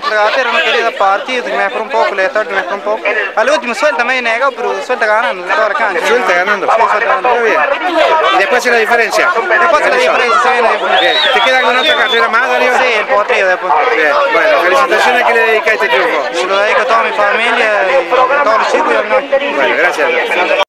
dentro del gatero, no quería dar partido, me por un poco, le por un poco. Al último suelta medio negado, pero suelta ganando de toda la cancha. Suelta ganando. Sí, suelta ganando. Muy bien. Y después hace la diferencia. Después la diferencia, se viene la diferencia. Bien. ¿Te queda alguna otra carrera más, Darío? Sí, el potrillo después. Bien. Bueno, felicitaciones, que le dedicáis este triunfo. Se lo dedico a toda mi familia y a todos los chicos y a mi novia. Bueno, gracias.